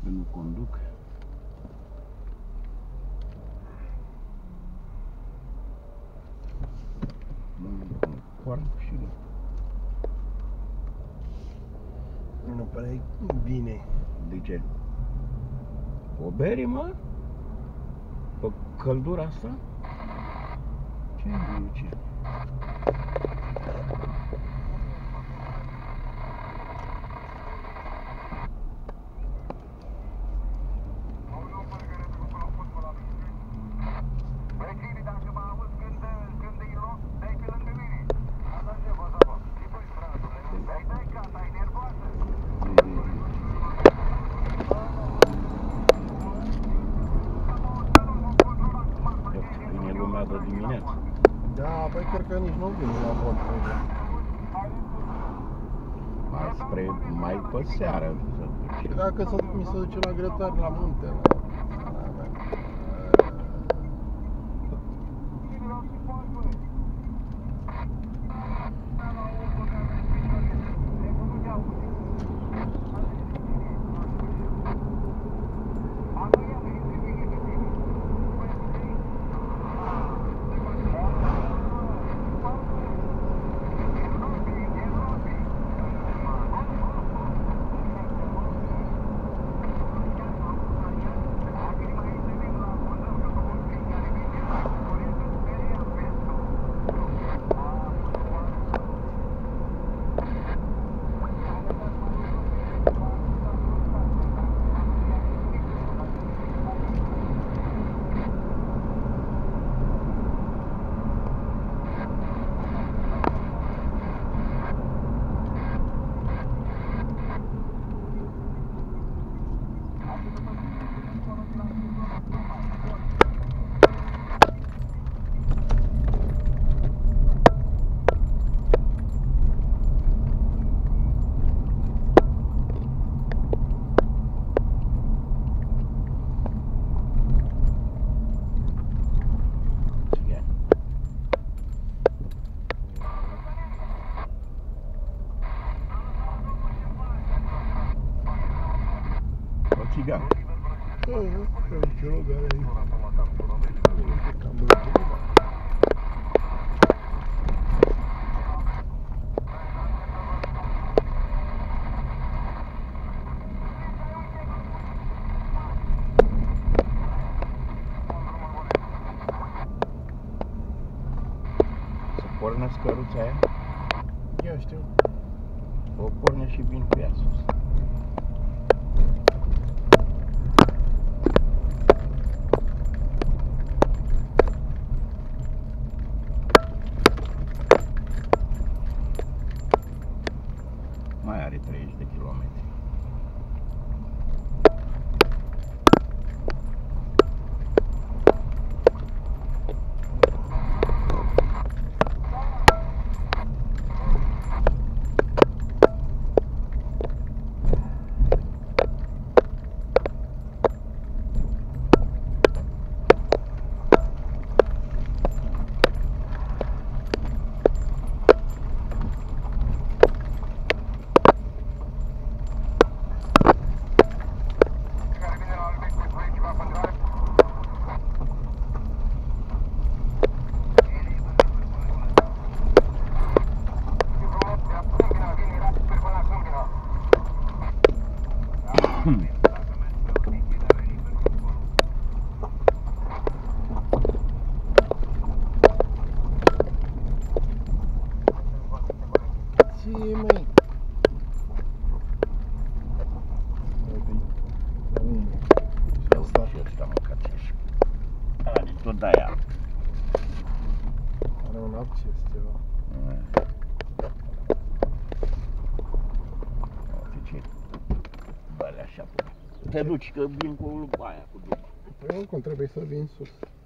că nu conduc. Și nu prea e bine. de ce? O bere, mă? Pe căldura asta? Ce e ce? De dimineață. Da, păi cred că nici nu vin la vot. Mai pe seară. Dacă mi se duce la grătari, la munte. Țigan. Ce rogare aici. Să pornesc căruța aia? Eu știu. O porne și vin cu ea sus. Mai are 30 de kilometri. Ție, măi. Și ăsta mâncați-și. Are tot de-aia. Are un acces ceva. Uite ce bale așa. Te duci că vin cu aia cu după. Păi oricum trebuie să vin sus.